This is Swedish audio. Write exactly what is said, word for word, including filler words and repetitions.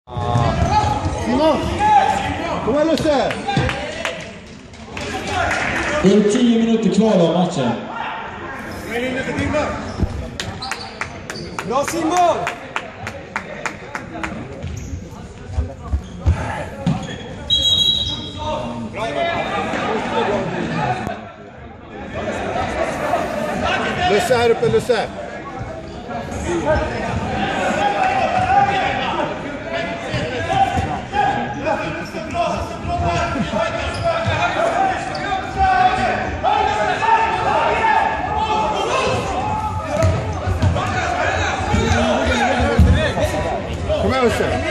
Simon! Kom igen Lusse! Det är tio minuter kvar av matchen. Bra Simon! Lusse här uppe, Lusse! Kom igen Lusse!